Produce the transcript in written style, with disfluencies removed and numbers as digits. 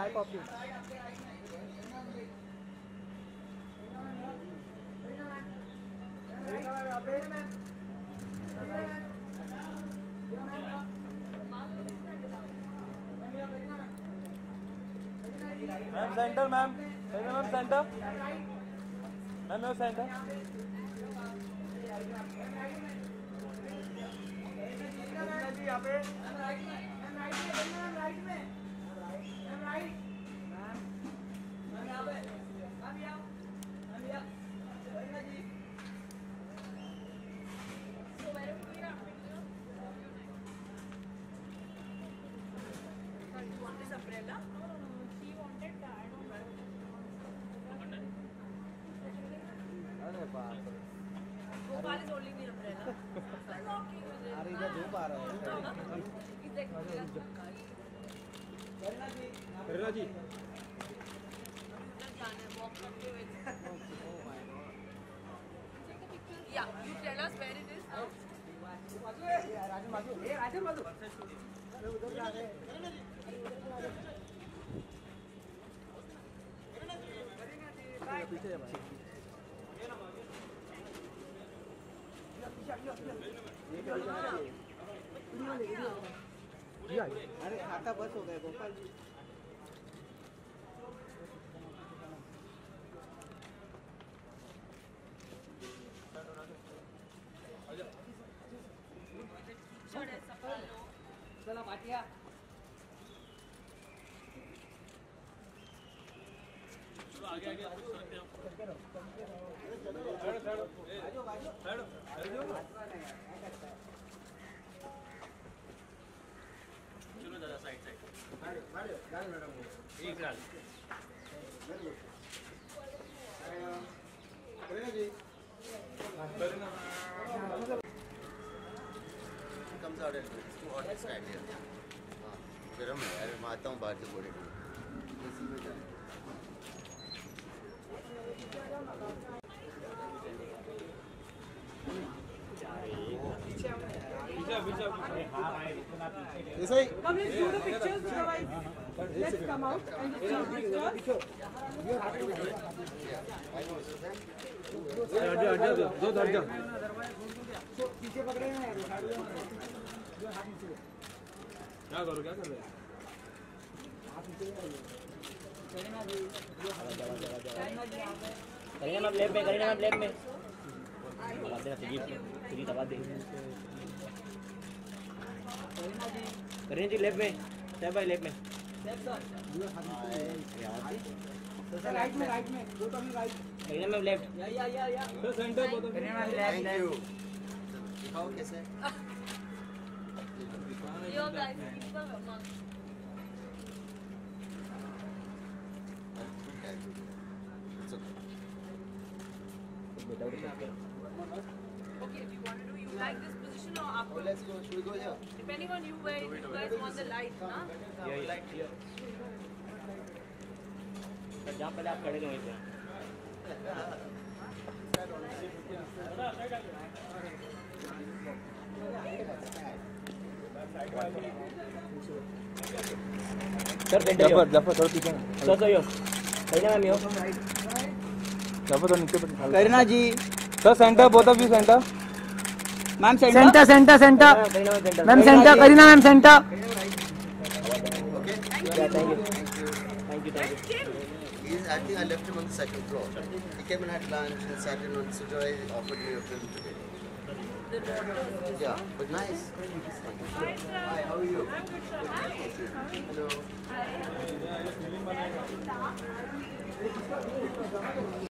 My copy. Ma'am centre ma'am centre ma'am centre यहाँ पे Gopal is holding the umbrella. अरे इधर धूप आ रहा है। करीना जी Yeah, you tell us where it is now. अरे खाता बस हो गया गोपाल जी। चला पाटिया आगे चलो दादा साइड एक डाल comes out and it's too hot this time here. गर्म है यार, मैं आता हूँ बाहर से बोले इसी में जाए। ऐसा ही Come, let's do the pictures. Let's come out and do the pictures. पीछे पकड़े हैं क्या कर रहे हैं करीना मैम लेफ्ट में दबा देना सीधी दबा दे करीना जी लेफ्ट में स्टेप बाय लेफ्ट में राइट में दो कभी राइट करीना मैम लेफ्ट या sir centre Kareena ma'am left दिखाओ कैसे Yo guys, keep the mug. Okay, if you want to do, you like this position or up? Oh, let's go. Should we go here? Depending on you where you guys want the light, na? ये light here जहाँ पहले आप खड़े थे वहीं पे sir Zafar थोड़ा पीछे sir yo Kareena ma'am yo Zafar थोड़ा नीचे Kareena ji sir centre both of you centre ma'am Kareena ma'am centre Kareena ma'am centre Okay. Thank you I think I left him on the second floor. He came and had lunch and sat in on Sujoy offered me a film today. Yeah, but nice. Hi, how are you? Hello.